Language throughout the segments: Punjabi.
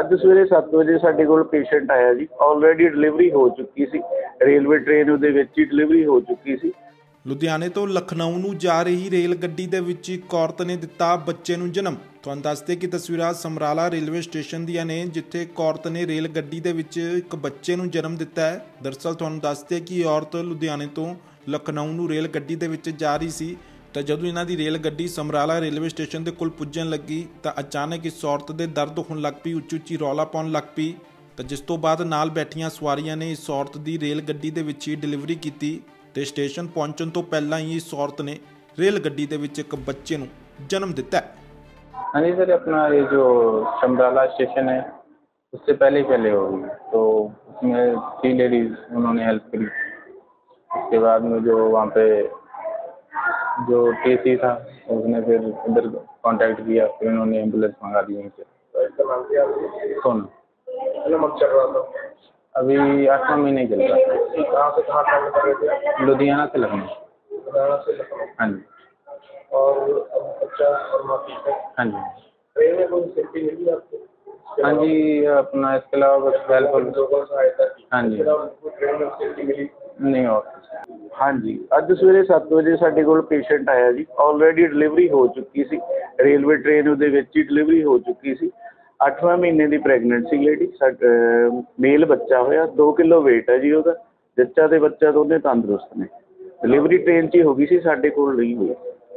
ਅੱਜ ਸਵੇਰੇ 7 ਵਜੇ ਸਾਡੇ ਕੋਲ ਪੇਸ਼ੈਂਟ ਆਇਆ ਜੀ। ਆਲਰੇਡੀ ਡਿਲੀਵਰੀ ਹੋ ਚੁੱਕੀ ਸੀ, ਰੇਲਵੇ ਟ੍ਰੇਨ ਉਹਦੇ ਵਿੱਚ ਹੀ ਡਿਲੀਵਰੀ ਹੋ ਚੁੱਕੀ ਸੀ। ਲੁਧਿਆਣੇ ਤੋਂ ਲਖਨਊ ਨੂੰ ਜਾ ਰਹੀ ਰੇਲ ਗੱਡੀ ਦੇ ਵਿੱਚ ਇੱਕ ਔਰਤ ਨੇ ਦਿੱਤਾ ਬੱਚੇ ਨੂੰ ਜਨਮ। ਤੁਹਾਨੂੰ ਦੱਸਦੇ ਕਿ ਤਸਵੀਰਾਂ ਸਮਰਾਲਾ ਰੇਲਵੇ ਸਟੇਸ਼ਨ ਦੀਆਂ ਨੇ, ਜਿੱਥੇ ਇੱਕ ਔਰਤ ਨੇ ਰੇਲ ਗੱਡੀ ਦੇ ਵਿੱਚ ਇੱਕ ਬੱਚੇ ਨੂੰ ਜਨਮ ਦਿੱਤਾ ਹੈ। ਦਰਅਸਲ ਤੁਹਾਨੂੰ ਦੱਸਦੇ ਕਿ ਇਹ ਔਰਤ ਲੁਧਿਆਣੇ ਤੋਂ ਲਖਨਊ ਨੂੰ ਰੇਲ ਗੱਡੀ ਦੇ ਵਿੱਚ ਜਾ ਰਹੀ ਸੀ ਤਾਂ ਜਦੋਂ ਇਹਨਾਂ ਦੀ ਰੇਲ ਗੱਡੀ ਸਮਰਾਲਾ ਰੇਲਵੇ ਸਟੇਸ਼ਨ ਦੇ ਕੋਲ ਪੁੱਜਣ ਲੱਗੀ ਤਾਂ ਅਚਾਨਕ ਇਸ ਔਰਤ ਦੇ ਦਰਦ ਹੋਣ ਲੱਗ ਪਈ, ਉੱਚੀ ਉੱਚੀ ਰੌਲਾ ਪਾਉਣ ਲੱਗ ਪਈ। ਤਾਂ ਜਿਸ ਤੋਂ ਬਾਅਦ ਨਾਲ ਬੈਠੀਆਂ ਸਵਾਰੀਆਂ ਨੇ ਇਸ ਔਰਤ ਦੀ ਰੇਲ ਗੱਡੀ ਦੇ ਵਿੱਚ ਹੀ ਡਿਲੀਵਰੀ ਕੀਤੀ ਤੇ ਸਟੇਸ਼ਨ ਪਹੁੰਚਣ ਤੋਂ ਪਹਿਲਾਂ ਹੀ ਇਸ ਔਰਤ ਨੇ रेल गड्डी ਦੇ ਵਿੱਚ ਇੱਕ ਬੱਚੇ ਨੂੰ जन्म ਦਿੱਤਾ है। हाँ जी सर, अपना ये जो समराला स्टेशन है उससे पहले हो गई, तो उसमें 3 लेडीज उन्होंने हेल्प करी। उसके बाद में जो वहाँ पे जो टीसी था उसने फिर उधर कांटेक्ट किया, फिर उन्होंने एम्बुलेंस मंगा दी वहीं से। सोना चल रहा था, अभी 8वां महीने चल रहा है। कहाँ से कहाँ ट्रैवल कर रहे थे? लुधियाना से लखनऊ। हाँ जी। और बच्चा और माँ ठीक है? हाँ जी। ट्रेन में कोई सेफ्टी मिली आपको? हाँ जी, अपना इसके अलावा बस वेलफेयर। हाँ जी, ट्रेन में सेफ्टी मिली नहीं। और हाँ जी, ਅੱਜ ਸਵੇਰੇ 7 ਵਜੇ ਸਾਡੇ ਕੋਲ ਪੇਸ਼ੈਂਟ ਆਇਆ ਜੀ। ਆਲਰੇਡੀ ਡਿਲੀਵਰੀ ਹੋ ਚੁੱਕੀ ਸੀ, ਰੇਲਵੇ ਟ੍ਰੇਨ ਉਹਦੇ ਵਿੱਚ ਹੀ ਡਿਲੀਵਰੀ ਹੋ ਚੁੱਕੀ ਸੀ। 8ਵਾਂ ਮਹੀਨੇ ਦੀ ਪ੍ਰੈਗਨੈਂਟ ਸੀ ਲੇਡੀ। ਮੇਲ ਬੱਚਾ ਹੋਇਆ, 2 ਕਿਲੋ ਵੇਟ ਹੈ ਜੀ ਉਹਦਾ। ਜੱਚਾ ਤੇ ਬੱਚਾ ਦੋਨੇ ਤੰਦਰੁਸਤ ਨੇ। डिलीवरी ट्रेन 'ਚ ਹੀ ਹੋ ਗਈ ਸੀ, ਸਾਡੇ ਕੋਲ ਨਹੀਂ ਹੋਈ।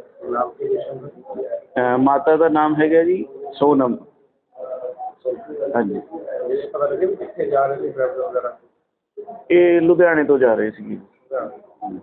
ਮਾਤਾ ਦਾ ਨਾਮ ਹੈਗਾ ਜੀ ਸੋਨਮ। ਹਾਂਜੀ, ਇਹ ਲੁਧਿਆਣੇ ਤੋਂ ਜਾ ਰਹੇ ਸੀਗੇ।